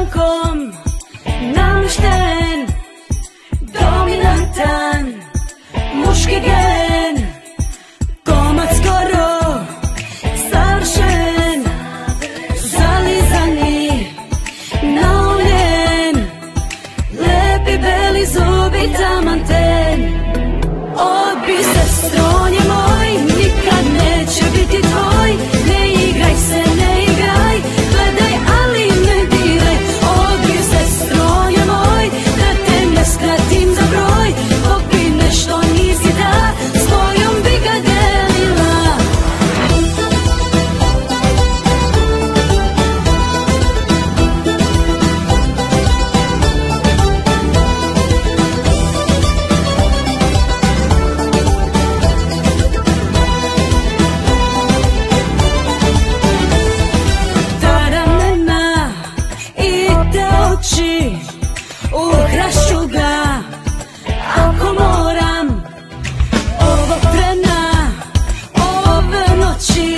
tankom namješten, dominantan, muški gen, komad skoro savršen, zalizani, naumljen, lepi beli zubi taman ten. Odbij se, stronje moj, nikad neće biti tvoj. Ne igraj se, ne igraj, gledaj, ali ne diraj. Odbij se, stronje moj, da te ne skratim za broj. Popi nešto nisi da, s tvojom bi ga delila. Ukrašću ga, ako moram, ovog trena, ove noći.